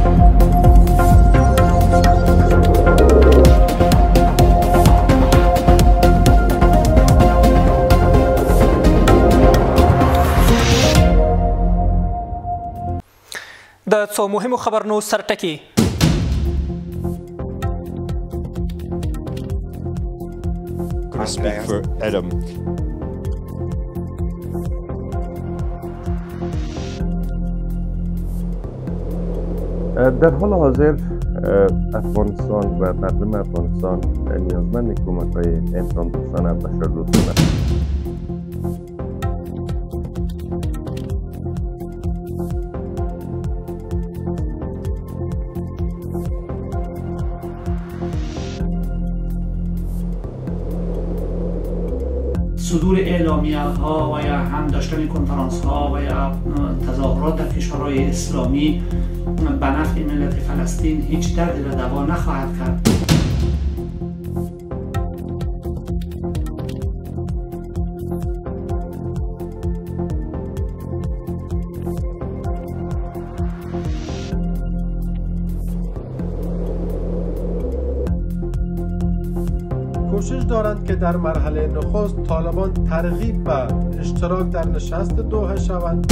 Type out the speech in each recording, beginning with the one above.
د څو مهمو خبرونو سرټکي. Speak for Adam. در حال حاضر افغانستان و مردم افغانستان نیازمند کمک‌های انسان دوستانه و بشر دوستانه. صدور اعلامیه ها و یا هم داشتن کنفرانس ها و یا تظاهرات در کشورهای اسلامی به نفع ملت فلسطین هیچ دردی را دوا نخواهد کرد. کوشش دارند که در مرحله نخست طالبان ترغیب و اشتراک در نشست دوحه شوند.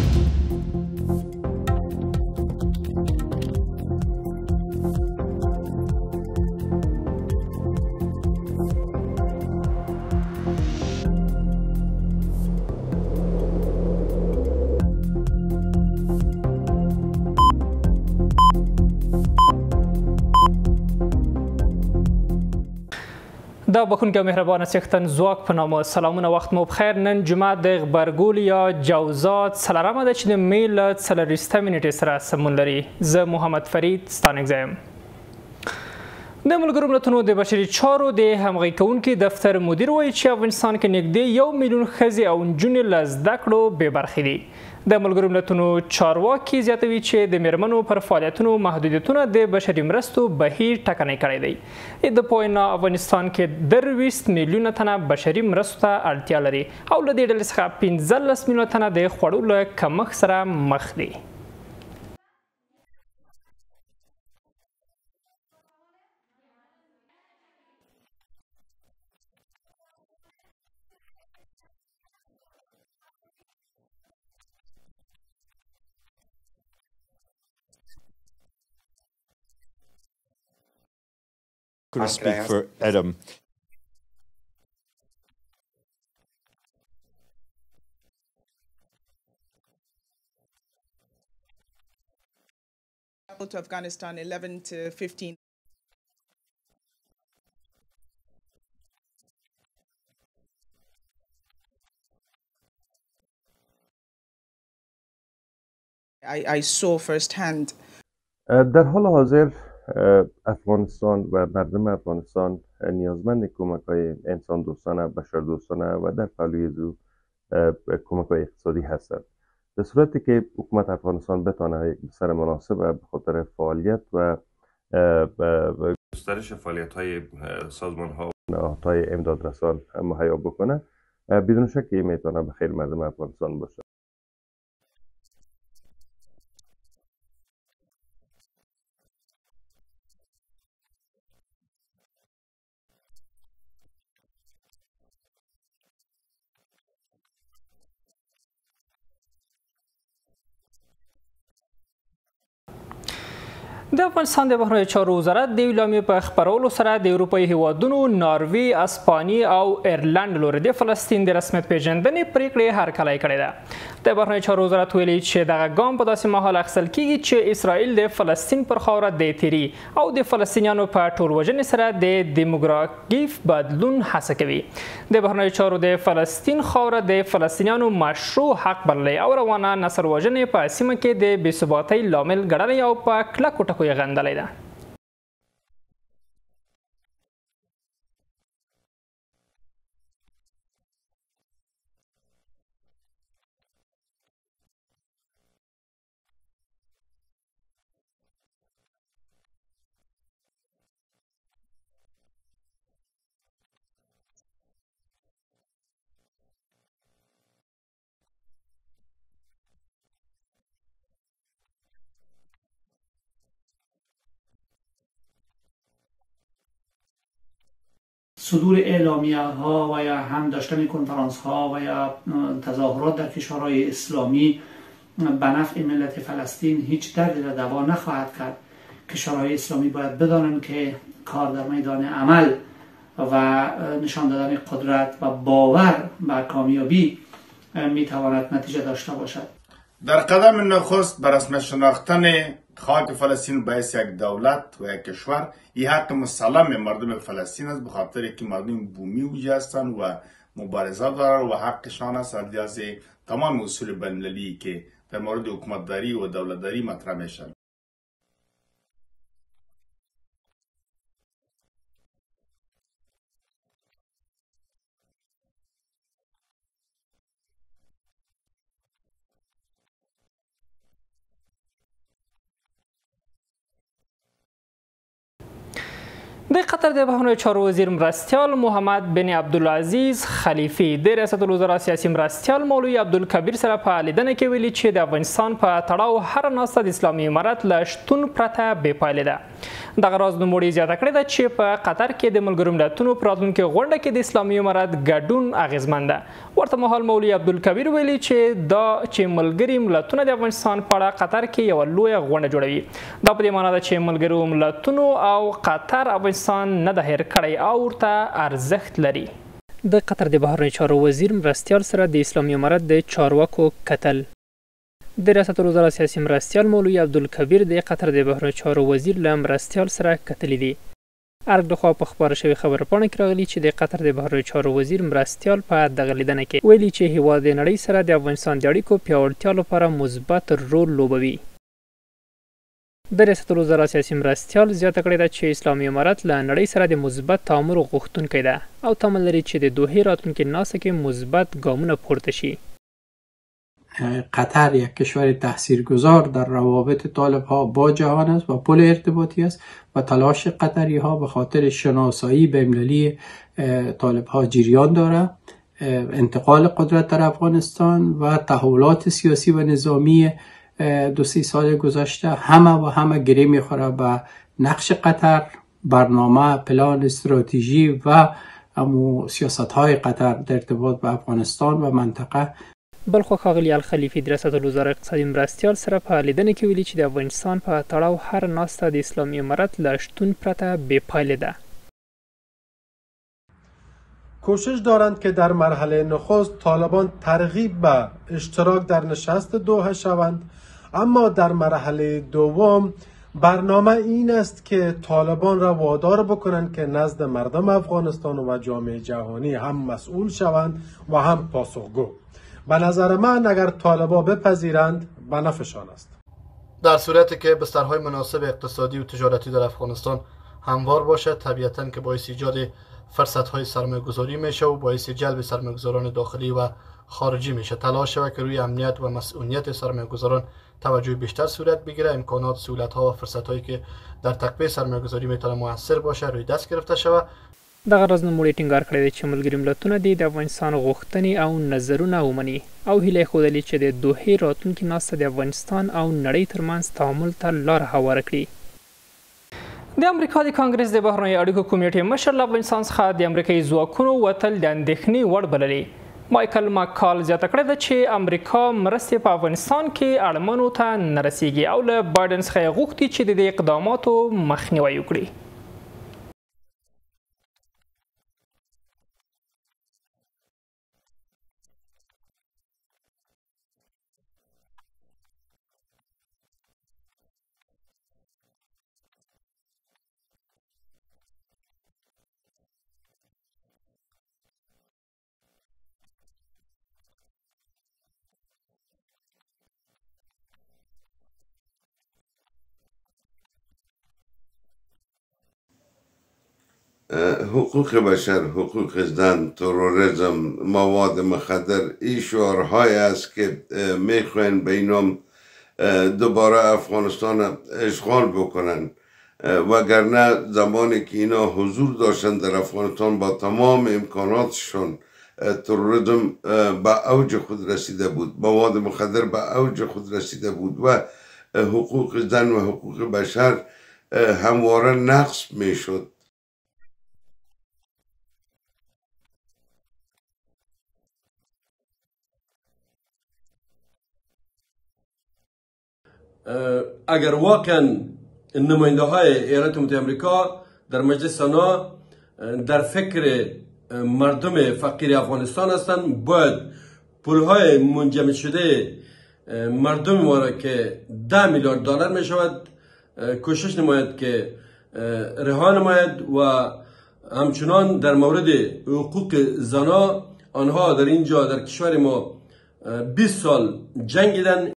دا بخونکه مهربان سیختن زواک په نامه سلامونه وخت مو بخیر. نن جمعه د غبرګول یا جوزات څلورمه ده چې د می له څلوېښتمې نیټې سره سمون لري. زه محمد فرید ستانکزی یم. د ملګرو ملتونو د بشري چارو د همغږي کوونکي دفتر مدیر وایي چې افغانستان کې نږدې 1 میلیون ښځې او نجونې له زده کړو بې برخې دي. د ملګرو ملتونو چارواکي زیاتوي چې د میرمنو پر فعالیتونو محدودیتونه د بشري مرستو بهیر ټکنی کړی دی. د پوینا افغانستان کې 23 میلیونه تنه بشري مرستو ته اړتیا لري او له دې ډلې څخه 15 میلیونه تنه د خوړو له کمښت سره مخ دي. Could I speak for Adam? To Afghanistan 11 to 15. I saw firsthand. در حال حاضر افغانستان و مردم افغانستان نیازمند کمک‌های انسان دوستانه، بشر دوستانه و در پهلوی زو کمک‌های اقتصادی هستند. به صورتی که حکومت افغانستان بتانه یک بستر مناسب به خاطر فعالیت و گسترش فعالیت‌های سازمان‌ها و نهادهای امدادرسان مهیا بکنه، بدون شک این میتونه به خیر مردم افغانستان باشه. د افغانستان د بهرنیو چارو وزارت د اعلامیې په خپرولو سره د اروپایي هیوادونو ناروی، اسپانیې او ایرلند لوري د فلسطین د رسمیت پیژندنې پریکړې هرکلی کړې ده. د بهرنیو چارو وزارت ویلي چې دغه ګام په داسې مهال اخیستل کیږي چې اسرائیل د فلسطین پر خاوره د تیري او د فلسطینیانو په ټولوژنې سره د دیموګرافیک بدلون هڅه کوي. د بهرنیو چارو د فلسطین خاوره د فلسطینیانو مشروع حق بللی او روانه نسل وژنې په سیمه کې د بېثباتۍ لامل ګڼلی او په کلکو ټکو یې غندلی ده. صدور اعلامیه ها و یا هم داشتن کنفرانس ها و یا تظاهرات در کشورهای اسلامی به نفع ملت فلسطین هیچ دردی را دوا نخواهد کرد. کشورهای اسلامی باید بدانند که کار در میدان عمل و نشان دادن قدرت و باور بر کامیابی میتواند نتیجه داشته باشد. در قدم نخست بر رسمیت شناختن خاک فلسطین به حیث یک دولت و یک کشور این حق مسلم مردم فلسطین است، به خاطر که مردم بومی وجه هستند و مبارزه دارند و حقشان است از تمام اصول بین‌المللی که در مورد حکومتداری و دولتداری مطرح میشن. د قطر د بهرنیو چارو وزیر مرستیال محمد بن عبدالعزیز خلیفی د ریاست الوزرا سیاسي مرستیال مولوي عبدالکبیر سره په لیدنه کې ویلي چې د افغانستان په تړاو هر ناسته د اسلامي امارت له شتون پرته بې پایلې ده. دغه راز نوموړي زیاته کړې ده چې په قطر کې د ملګرو ملتونو په راتلونکې غونډه کې د اسلامي امارت ګډون اغیزمن ده. ورته مهال مولوي عبدالکبیر ویلي چې ملګري ملتونه د افغانستان په اړه قطر کې یوه لویه غونډه جوړوي. دا په دې معنی ده چې ملګرو ملتونو او قطر افغانستان نه ده هیر کړی او ورته ارزښت لري. د قطر د بهرنیو چارو وزیر مرستیال سره د اسلامي امارت د چارواکو کتل. د ریاست الوزرا سیاسي مرستیال مولوي عبدالکبیر د قطر د بهرنیو چارو وزیر له مرستیال سره کتلي دي. ارګ د خوا په خپاره شوې خبرپاڼه کې راغلي چې د قطر د بهرنیو چارو وزیر مرستیال په دغه لیدنه کې ویلي چې هیواد د نړۍ سره د افغانستان د اړیکو پیاوړتیا لپاره مثبت رول لوبوي. د ریاست الوزرا سیاسي مرستیال زیاته کړې ده چې اسلامي امارت له نړۍ سره د مثبت تعامل غوښتونکی ده او تمه لري چې د دوحې راتلونکې ناسته کې مثبت ګامونه پورته شي. قطر یک کشور تاثیرگذار در روابط طالب ها با جهان است و پل ارتباطی است و تلاش قطری ها به خاطر شناسایی بین‌المللی طالب ها جریان دارد. انتقال قدرت در افغانستان و تحولات سیاسی و نظامی 2-3 سال گذشته همه گره میخوره به نقش قطر، برنامه، پلان، استراتژی و سیاست های قطر در ارتباط به افغانستان و منطقه. بلخو ښاغلي الخلیفي د ریاست الوزرا اقتصادي مرستیال سره په لیدنه کې ویلي چې د افغانستان په تړاو هر ناسته د اسلامي امارت له شتون پرته بې پایلې ده. کوشش دارند که در مرحله نخست طالبان ترغیب به اشتراک در نشست دوحه شوند، اما در مرحله دوم برنامه این است که طالبان را وادار بکنند که نزد مردم افغانستان و جامعه جهانی هم مسئول شوند و هم پاسخگو. به نظر من اگر طالبان بپذیرند به نفعشان است. در صورتی که بسترهای مناسب اقتصادی و تجارتی در افغانستان هموار باشد، طبیعتاً که باعث ایجاد فرصت‌های سرمایه‌گذاری میشه و باعث جلب سرمایه‌گذاران داخلی و خارجی میشه. تلاش شود که روی امنیت و مسئولیت سرمایه‌گذاران توجه بیشتر صورت بگیره، امکانات، سهولت‌ها و فرصت‌هایی که در تقویت سرمایه‌گذاری میتونه موثر باشه روی دست گرفته شود. دغه راز نوموړي ټینګار کړی دی چې ملګري ملتونه د افغانستان غوښتنې او نظرونه ومني او هیله یې ښودلې چې د دوحې راتلونکې ناسته د افغانستان او نړۍ ترمنځ تعامل ته لاره هواره کړي. د امریکا د کانګرس د بهرنیو اړیکو کمیټې مشر له افغانستان څخه د امریکایي ځواکونو وتل د اندېښنې وړ بللې. مایکل ماکال زیاته کړې ده چې امریکا مرستې په افغانستان کې اړمنو ته نه رسیږي او له بایدن څخه یې غوښتي چې د دې اقداماتو مخنیوی وکړي. حقوق بشر، حقوق زن، تروریسم، مواد مخدر، این شعارهای است که میخواین به اینام دوباره افغانستان اشغال بکنن، وگرنه زمانی که اینا حضور داشتن در افغانستان با تمام امکاناتشون تروریسم به اوج خود رسیده بود، مواد مخدر به اوج خود رسیده بود و حقوق زن و حقوق بشر همواره نقض میشد. اگر واقعا نماینده های ایالات متحده آمریکا در مجلس سنا در فکر مردم فقیر افغانستان هستند، باید پولهای منجمد شده مردم ما را که 10 میلیارد دلار می شود کوشش نماید که رها نماید و همچنان در مورد حقوق زنا آنها در اینجا در کشور ما 20 سال جنگیدن.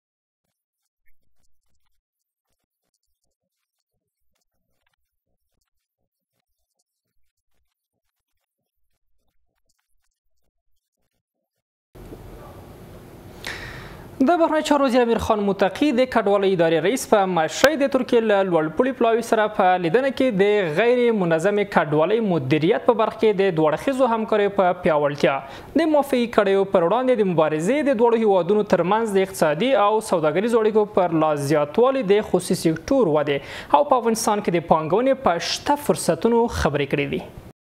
د بهرنیو چارو وزیر امیر خان متقي د کډوالۍ ادارې رئیس په مشرۍ د ترکیې له لوړپوړي پلاوي سره په لیدنه کې د غیر منظمې کډوالۍ مدیریت په برخه کې د دوه اړخیزو همکاریو په پیاوړتیا د موافقې کړیو پر وړاندې د مبارزې د دواړو هیوادونو ترمنځ د اقتصادي او سوداګریزو اړیکو پر لا زیاتوالي د خصوصي سکتور ودې او په افغانستان کې د پانګونې په شته فرصتونو خبرې کړې دي.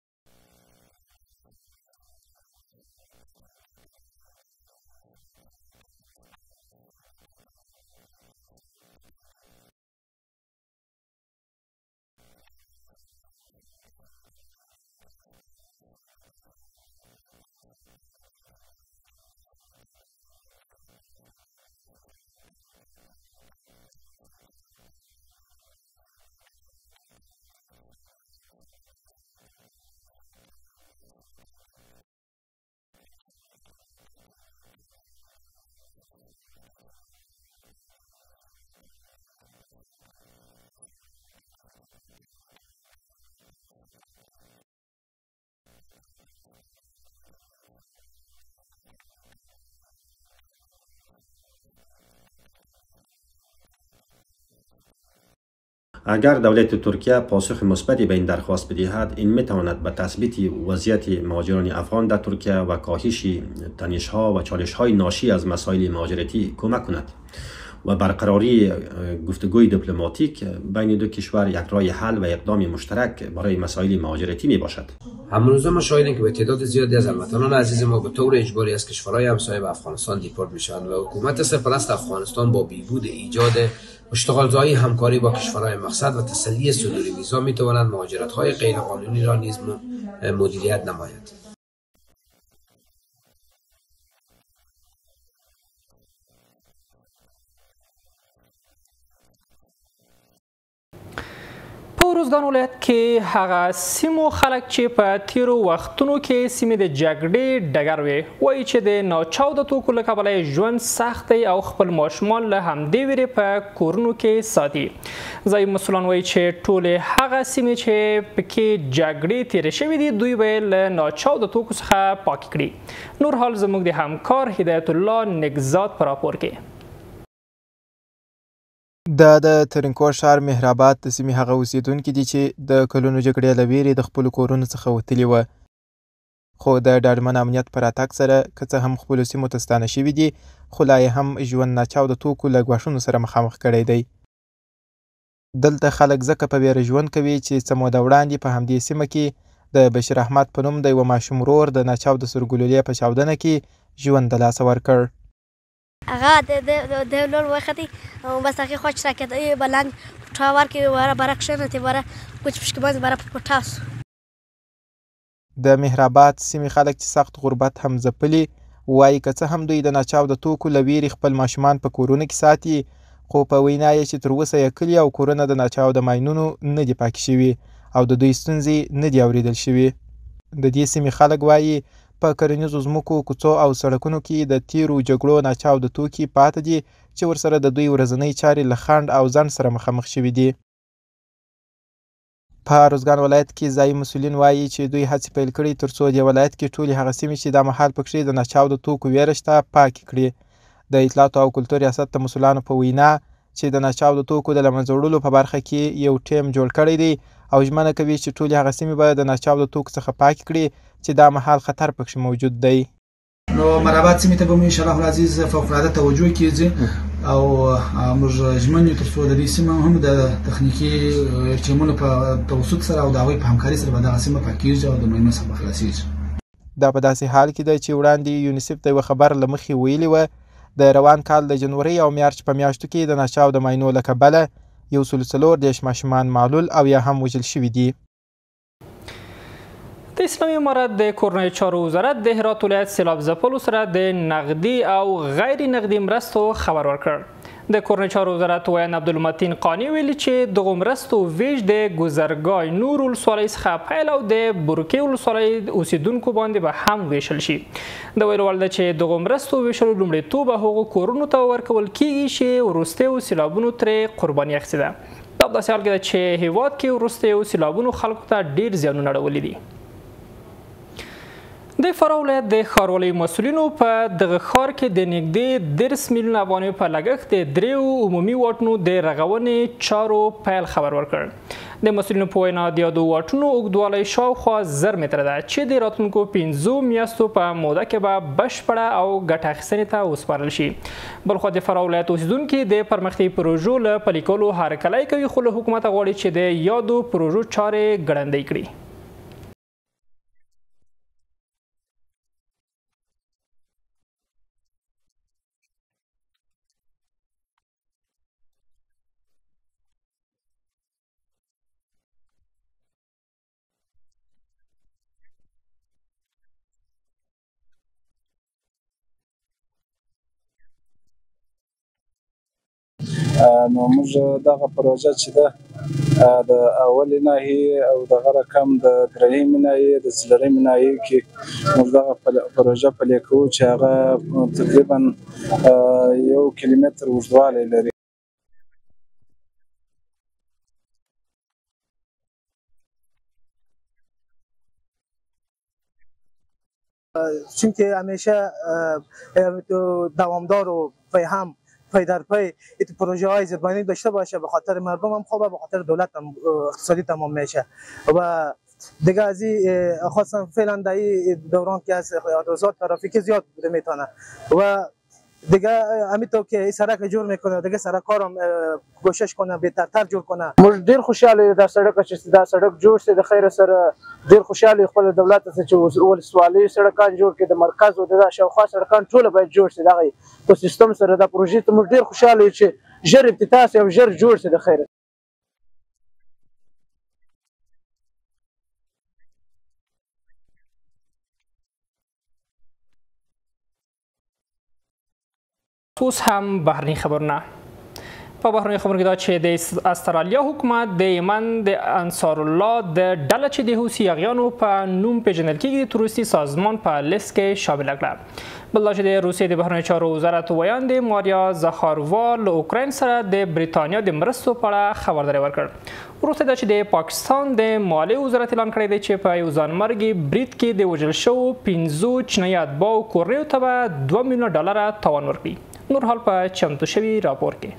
اگر دولت ترکیه پاسخ مثبتی به این درخواست بدهد، این میتواند به تثبیت وضعیت مهاجران افغان در ترکیه و کاهش تنش‌ها و چالش‌های ناشی از مسائل مهاجرتی کمک کند و برقراری گفتگوی دیپلماتیک بین دو کشور یک راه حل و اقدام مشترک برای مسائل مهاجرتی می باشد. امروزه ما شاهدیم که به تعداد زیادی از هموطنان عزیز ما به طور اجباری از کشورهای همسایه به افغانستان دیپورت میشوند و حکومت سرپرست افغانستان با بیهود ایجاد اشتغالزایی همکاری با کشورهای مقصد و تسلی صدور ویزا میتواند مهاجرت‌های غیرقانونی را نیز مدیریت نماید. روزګان ولایت کې هغه سیمو خلک چې په تیرو وختونو کې سیمې د جګړې ډګر وې وایي چې د ناچاوده توکو له کبله ژوند سخت دی او خپل ماشومان له همدې ویرې په کورونو کې ساتي. ځایي مسؤلان وایي چې ټولې هغه سیمې چې پکې جګړې تیرې شوې دي دوی به له ناچاوده توکو څخه پاکې کړي. نور حال زموږ د همکار هدایت الله نگزاد په راپور کې. د ترینکوټ ښار مهرآباد د سیمې هغه اوسیدونکي دي چې د کلونو جګړې له ویرې د خپلو کورونو څخه وتلي وه، خو د ډاډمن امنیت په راتګ سره که څه هم خپلو سیمو ته ستانه شوي دي خو لا یې هم ژوند ناچاوده توکو له ګواښونو سره مخامخ کړی دی. دلته خلک ځکه په ویره ژوند کوي چې څه موده وړاندې په همدې سیمه کې د بشیر احمد په نوم د یوه ماشوم ورور د ناچاوده سورګلولې په چاودنه کې ژوند د لاسه ورکړ. اغا د لور وختی بس اخی خوش راکد ای بلند پټاور کې وره برکشنه تی وره کوچ پشکباز وره پټاس. د مهرآباد سیمې خلک چې سخت غربت هم ځپلي وایي که څه هم دوی د ناچاوده توکو له ویرې خپل ماشومان په کورونو کې ساتي خو په وینا یې چې تر اوسه یې کلي او کورونه د ناچاوده ماینونو نه دي پاکې شوي او د دوی ستونزې نه دي اورېدل شوي. د دې سیمې خلک وایي په کرنیزو ځمکو، کوڅو او سړکونو کې د تیرو جګړو ناچاوده توکي پاته دي چې ورسره د دوی ورځنۍ چارې له خنډ او ځنډ سره مخامخ شوي دي. په روزګان ولایت کې ځایي مسؤلین وایي چې دوی هڅې پیل کړي تر څو د ولایت کې ټولې هغه سیمې چې دا مهال پکښې د ناچاوده توکو ویره شته پاکې کړي. د اطلاعاتو او کلتور ریاست د مسؤلانو په وینا چې د ناچاوده توکو د له منځه وړلو په برخه کې یو ټیم جوړ کړی دی او ژمنه کوي چې ټولې هغه سیمې به د ناچاوده توکو څخه پاکې کړي چې دا مهال خطر پکښې موجود دی. نو مهرآباد سیمې ته به مو انشاءالله العزیز فوقالعاده توجه کیږي او موږ ژمن یو تر څو د دې سیمه هم د تخنیکي ټیمونو په توسط سره او د هغوی په همکاري سره به دغه سیمه پاکیږي او د مهمو څخه به خلاصیږي. دا په داسې حال کې ده چې وړاندې یونیسف د یوه خبر له مخې ویلي وه د روان کال د جنوري او مارچ په میاشتو کې د نشاو د معاینو له کبله 140 ماشومان معلول او یا هم وژل شوي دي. د اسلامي امارت د کورنۍ چارو وزارت د هرات ولایت سیلاب ځپلو سره د نقدي او غیر نقدي مرستو خبر ورکړ. د کورنۍ چارو وزارت ویان عبدالمتین قانی ویلي چې دغو مرستو ویش د ګذرګاه نور ولسوالۍ څخه پیل او د برکې ولسوالۍ اوسیدونکو باندې به هم ویشل شي. د ویلو وړ ده چې دغو مرستو ویشلو لومړیتوب هغو کورونو ته ورکول کیږي چې وروستیو سیلابونو ترې قرباني اخیستې ده. دا په داسې حال کې ده چې هیواد کې وروستیو سیلابونو خلکو ته ډېر زیانونه اړولي دي. د فراه ولایت د ښاروالۍ مسؤلینو په دغه ښار کې د نږدې 10 میلیون افغانیو په لګښت د 3 عمومي واټونو د رغونې چارو پیل خبر ورکړ. د مسؤلینو په وینا د یادو واټونو اوږدوالی شاوخوا 1000 متره ده چې د راتلونکو 5 میاشتو په موده کې به بشپړه او ګټه اخیستنې ته وسپارل شي. بلخوا د فراه ولایت اوسیدونکي د پرمختیایي پروژو له پلي کولو هرکلی کوي، خو له حکومته غواړي چې د یادو پروژو چارې ګړندۍ کړي. نو موږ دغه پروژه چې ده د اولې ناحیې او دغه رقم د درېیمې ناحیې د څلورمې ناحیې کې موږ دغه پروژه پلي کوو چې هغه تقریبا 1 کیلومتر اوږدوالی لري. چون که همیشه دوامدار و هم پی در پی این پروژه های زیربنایی داشته باشه، به خاطر مردم هم خوبه، به خاطر دولت هم اقتصادی تمام میشه. و دیگه از این خواستم فعلا در این دوران که از حادثات ترافیکی زیاد بوده میتونه و دیگه همینطور که این سرک جور میکنه دیگه سرک کارم کوشش کنه بهترتر جور کنه. موږ ډیر خوشاله دا سړک چې دا سړک جوړ شي، د خیر سره ډیر خوشاله خپل دولت ته چې ولسوالۍ سړکان جوړ کړي، د مرکز او د شاوخوا سړکان ټول باید جوړ شي. دغه په سیستم سره دا پروژې ته موږ ډیر خوشاله چې ژر افتتاح شي او ژر جوړ شي د خیر. اوس هم بهرني خبرونه. په بهرني خبرونو کې دا چې د استرالیا حکومت د یمن د انصار الله د ډله چې د حوثي یاغیانو په نوم پیژندل کېږي د تروریستي سازمان په لیست کې شامل کړه. بل دا چې د روسیې د بهرنیو چارو وزارت ویان د ماریا زخاروا له اوکراین سره د بریتانیا د مرستو په اړه خبرداری ورکړ. وروسته دا چې د پاکستان د مالیې وزارت اعلان کړی دی چې په یو ځانمرګي برید کې د وژل شوو 15 چینایي اتباعو کورنیو ته به $2 میلیونه تاوان ورکړي. نور حال په چمتو شوي راپور کې.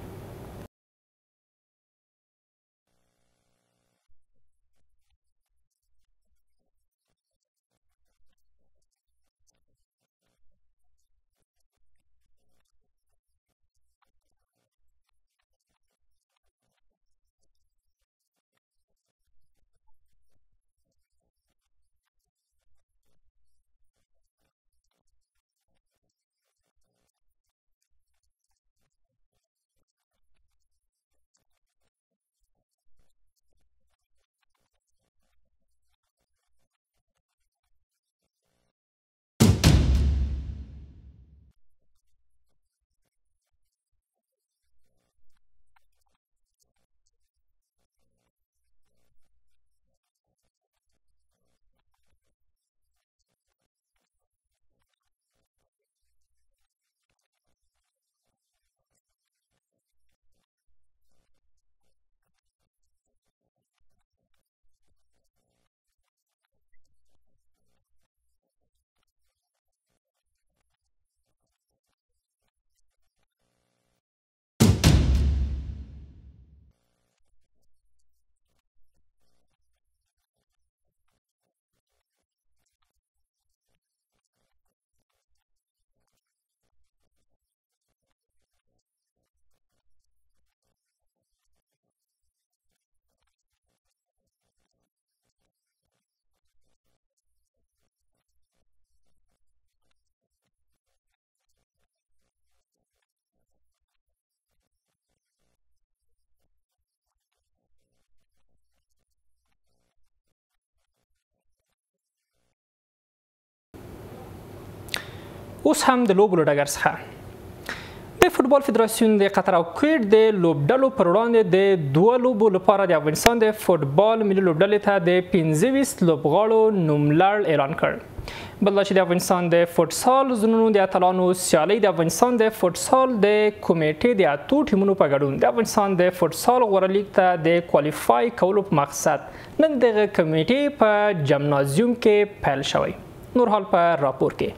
اوس هم د لوبو له ډګر څخه د فوټبال فدراسیون د قطر او کویټ د لوبډلو پر وړاندې د 2 لوبو لپاره د افغانستان د فوټبال ملي لوبډلې ته د 25 لوبغاړو نوملړ اعلان کړ. بل دا چې د افغانستان د فوټسال زنونو د اتلانو سیالۍ د افغانستان د فوټسال د کمیټې د 8 ټیمونو په ګډون د افغانستان د فوټسال غوره لیګ ته د کوالیفای کولو په مقصد نن دغه کمیټې په جمنازیوم کې پیل شوی. نور حال په راپور کې.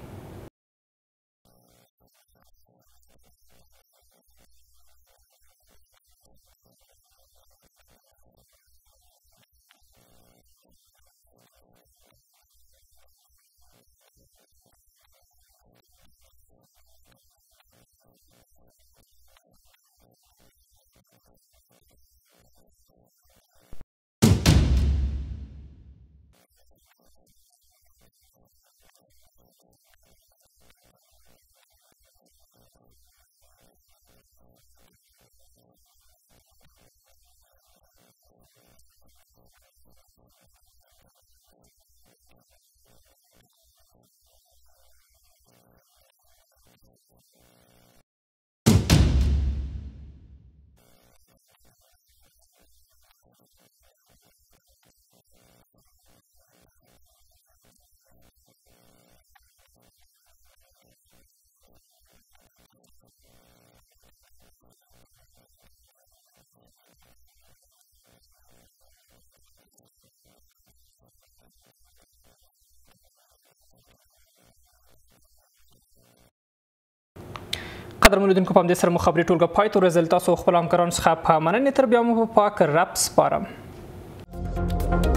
قدرمنو لیدونکو په همدې سره مو خبري ټولګه پای ته ورسېدل. تاسو خپلو همکارانو څخه په مننې تر بیا مو په پاک رب سپارم.